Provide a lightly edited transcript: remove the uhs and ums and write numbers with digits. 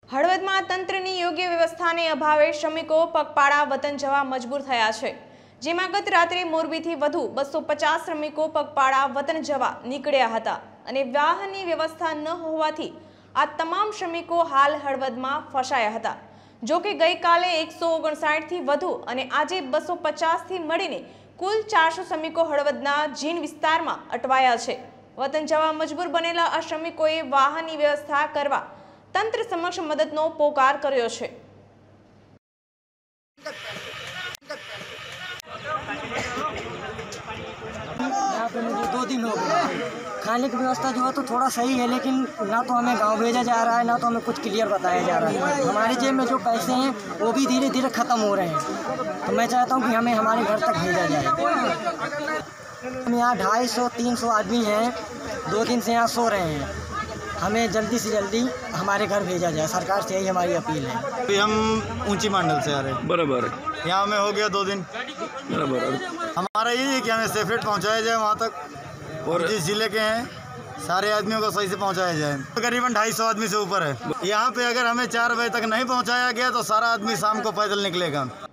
હળવદમાં તંત્રની યોગ્ય વ્યવસ્થાને અભાવે શ્રમિકો પગપાળા વતન જવા મજબૂર થયા છે, જેમાં ગત રાત્રે મોરબીથી વધુ 250 શ્રમિકો પગપાળા વતન જવા નીકળ્યા હતા અને વાહનની વ્યવસ્થા ન હોવાથી આ તમામ શ્રમિકો હાલ હળવદમાં ફસાયા હતા। જો કે ગઈકાલે 159 થી વધુ અને આજે 250 થી મળીને કુલ 400 શ્રમિકો હળવદના જીન વિસ્તારમાં અટવાયા છે। વતન જવા મજબૂર બનેલા આ શ્રમિકોએ વાહનની વ્યવસ્થા કરવા तंत्र समक्ष मददनो पोकार कर्यो छे। यहाँ पे मुझे 2 दिन हो गए। खाने की व्यवस्था जो है तो थोड़ा सही है, लेकिन ना तो हमें गांव भेजा जा रहा है, ना तो हमें कुछ क्लियर बताया जा रहा है। हमारे जेब में जो पैसे हैं वो भी धीरे धीरे ख़त्म हो रहे हैं। तो मैं चाहता हूँ कि हमें हमारे घर तक भेजा जाए। हम यहाँ 250-300 आदमी हैं, 2 दिन से यहाँ सो रहे हैं। हमें जल्दी से जल्दी हमारे घर भेजा जाए, सरकार से यही हमारी अपील है। अभी हम ऊंची मांडल से आ रहे हैं। बराबर। यहाँ में हो गया 2 दिन। बराबर। हमारा यही है कि हमें सेफेट पहुँचाया जाए वहाँ तक, और जिस जिले के हैं सारे आदमियों को सही से पहुँचाया जाए। करीबन 250 आदमी से ऊपर है। यहाँ पे अगर हमें 4 बजे तक नहीं पहुँचाया गया तो सारा आदमी शाम को पैदल निकलेगा।